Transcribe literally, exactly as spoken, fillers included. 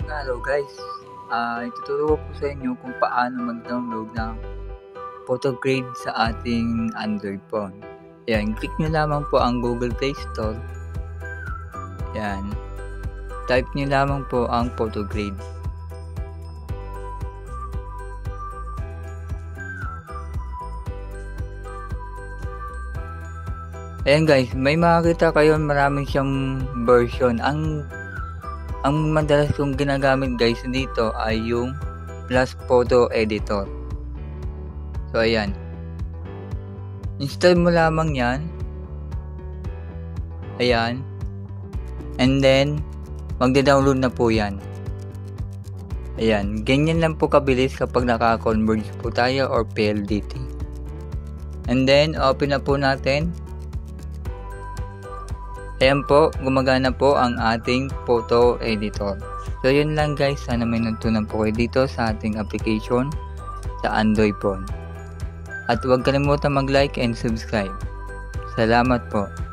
Hello guys, uh, ituturo ko po sa inyo kung paano mag-download ng PhotoGrid sa ating Android phone. Ayan, click nyo lamang po ang Google Play Store. Ayan, type nyo lamang po ang PhotoGrid. Ayan guys, may makakita kayo maraming siyang version. Ang ang madalas kong ginagamit guys dito ay yung Plus Photo Editor. So ayan, install mo lamang yan. Ayan, and then magda-download na po yan. Ayan, ganyan lang po kabilis kapag naka-converge po tayo or P L D T. And then open na po natin. Ayan po, gumagana po ang ating photo editor. So yun lang guys, sana may natutunan po kayo dito sa ating application sa Android phone. At huwag kalimutan mag-like and subscribe. Salamat po.